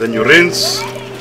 Then you rinse.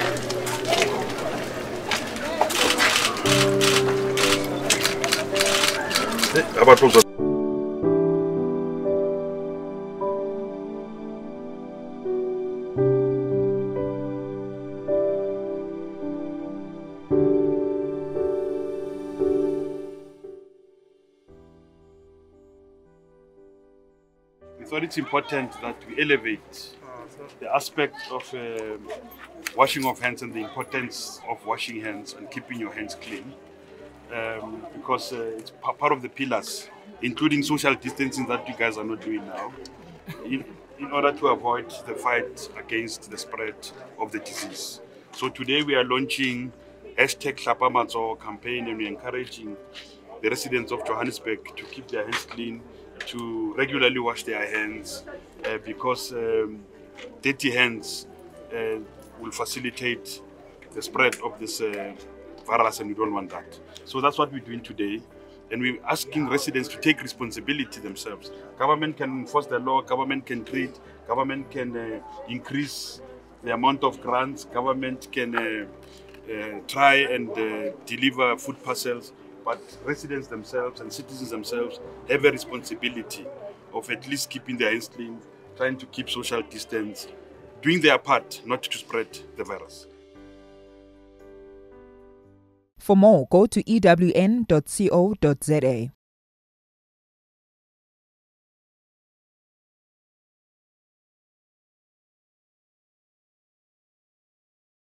We thought it's important that we elevate the aspect of washing of hands and the importance of washing hands and keeping your hands clean, because it's part of the pillars, including social distancing that you guys are not doing now, in order to avoid the fight against the spread of the disease. So today we are launching #HlaphaMatsogo campaign, and we're encouraging the residents of Johannesburg to keep their hands clean, to regularly wash their hands, because dirty hands will facilitate the spread of this virus, and we don't want that. So that's what we're doing today, and we're asking residents to take responsibility themselves. Government can enforce the law, government can treat, government can increase the amount of grants, government can try and deliver food parcels, but residents themselves and citizens themselves have a responsibility of at least keeping their hands clean, trying to keep social distance, doing their part not to spread the virus. For more, go to ewn.co.za.